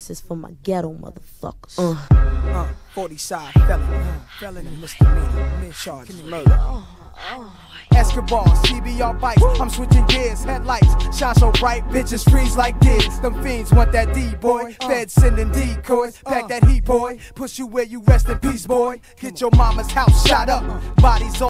This is for my ghetto motherfuckers. 40 side felony, misdemeanor, charged murder. Escobar, CBR bikes, I'm switching gears, headlights shine so bright, bitches freeze like this. Them fiends want that D, boy. Feds sending decoys, pack that heat, boy. Push you where you rest in peace, boy. Get your mama's house shot up, bodies all